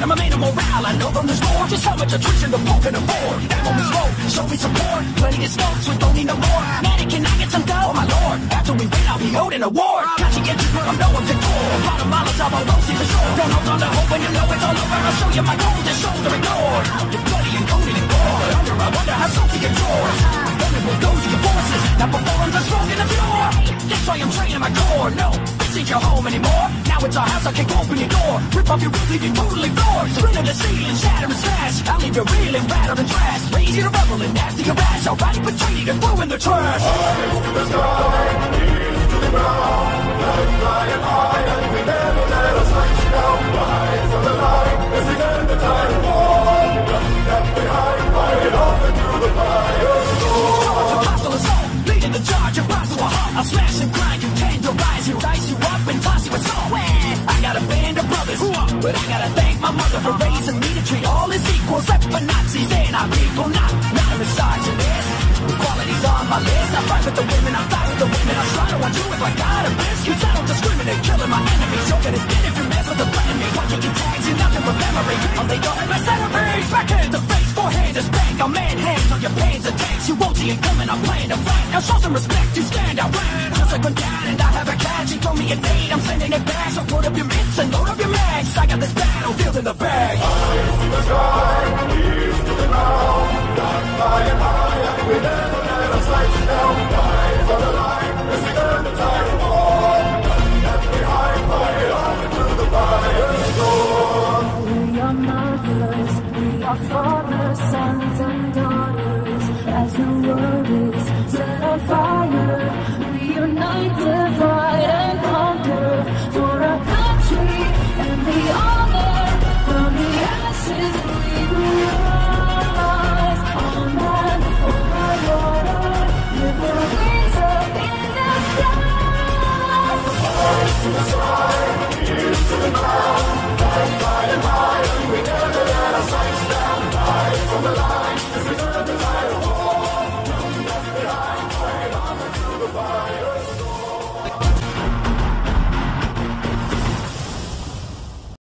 I'm a man of morale, I know from the score just how much attrition the foe can afford. Ammo is low, show me support. Plenty of smokes, we don't need no more. Manic, can I get some dough? Oh my lord, after we win, I'll be owed an award. Got you get you, but I'm no one to call. A lot of Molotov, I'll roast you for sure. Don't hold on to hope when you know it's all over. I'll show you my golden shoulder ignored. You're bloody and coated in gore. Under, I wonder how salty your drawers. Vulnerable goes to your forces. Now before I'm done smoking the floor. That's why I'm training my core. No, this ain't your home anymore. Now it's our house, I can't open your door. Rip off your roof, leave you totally floored. Splinter the ceiling, shatter and smash. I'll leave you reeling, rattled and trash. Raise you to rebel and after your ass. I'll ride between you and throw in the trash. Eyes to the sky, knees to the ground. Flying high and we never let us reach down. Rise on the line, as we end the time war. Nothing left behind, fighting off into the fire. Hostile assault, leading the charge, you rise to a halt. I'll smash and grind, you tenderize you, dice you up and toss you with salt. I got a band of brothers, but I gotta thank my mother for raising me to treat all as equals. Left for Nazis and our people, not a misogynist. Equality's on my list. I fight with the women, I fight with the women. I slaughter on you if I got a bitch. You don't discriminate, killing my enemies. You're gonna get if you mess with the enemy. Watching you tags, you nothing but memory. I'll lay your my centerpiece. Backhand to face, forehand to spank. I'll man hands on your pains and tanks. You won't see it coming, I'm playing to fight. Now show some respect.